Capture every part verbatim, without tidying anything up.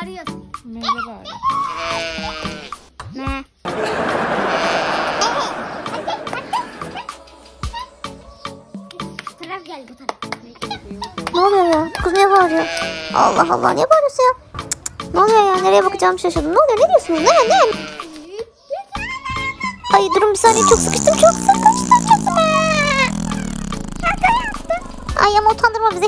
bağırıyorsun? Neyle bağırıyor? Ne? Bu taraf gel, bu taraf. Ne oluyor ya? Kız niye bağırıyor? Allah Allah, niye bağırıyorsun ya? Cık cık. Ne oluyor ya? Nereye bakacağımı şaşırdım. Ne oluyor? Ne diyorsunuz? Ne? Ne? Ay durun bir saniye, çok sıkıştım, çok sıkıştım, çok sıkıştım. Ay ama utandırma bizi.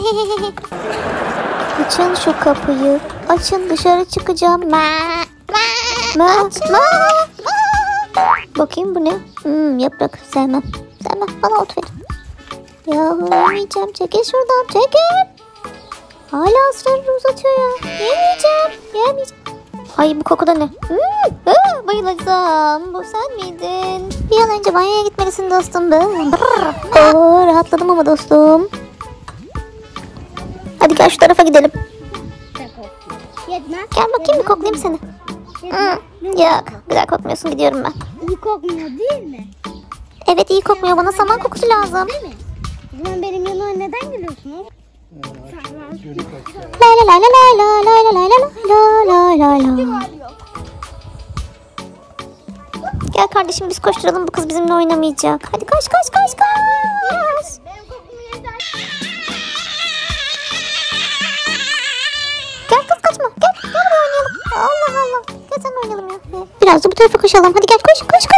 Açın şu kapıyı. Açın, dışarı çıkacağım. Ma, ma, ma, ma. Bakayım bu ne? Hmm, yaprak sevmem. Sevmem. Bana ot verin. Yahu yemeyeceğim. Çekil şuradan. Çekil. Hala ısrarla uzatıyor ya. Yemeyeceğim. Yemeyeceğim. Ay bu koku da ne? Hmm, aa, bayılacağım. Bu sen miydin? Bir an önce banyoya gitmelisin dostum. Oo, rahatladım ama dostum. Hadi gel şu tarafa gidelim. Yetmez. Gel bakayım bir koklayayım seni. Hmm, yok güzel kokmuyorsun, gidiyorum ben. İyi kokmuyor değil mi? Evet iyi kokmuyor, bana saman kokusu lazım. Değil mi? O zaman benim yanıma neden gülüyorsunuz? La la la la la la la la la la la la. Gel kardeşim biz koşturalım, bu kız bizimle oynamayacak. Hadi koş koş koş koş. Benim kokumu yeter. Gel kız kaçma, gel gel buraya oynayalım. Allah Allah, gel sen oynayalım ya. Biraz da bu tarafa koşalım, hadi gel koş koş koş.